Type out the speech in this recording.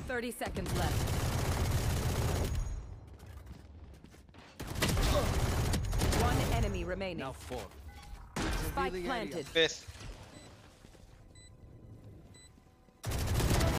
30 seconds left. One enemy remaining. Now 4. Spike planted. Base.